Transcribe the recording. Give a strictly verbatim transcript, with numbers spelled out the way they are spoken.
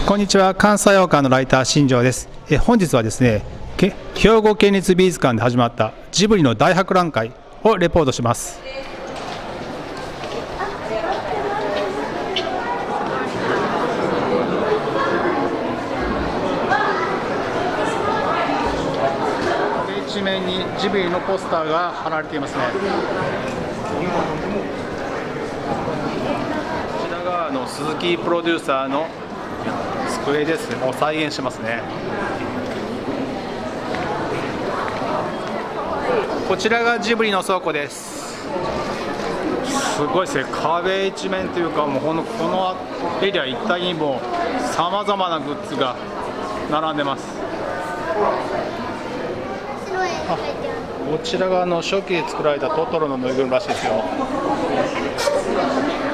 こんにちは、関西洋館のライター新庄です。え本日はですね、兵庫県立美術館で始まったジブリの大博覧会をレポートします。一面にジブリのポスターが貼られていますね。こちらがあの鈴木プロデューサーの机ですね。を再現しますね。こちらがジブリの倉庫です。すごいですね。壁一面というか、もうこのこのエリア一帯にもさまざまなグッズが並んでます。あ、こちらがあの初期で作られたトトロのぬいぐるみらしいですよ。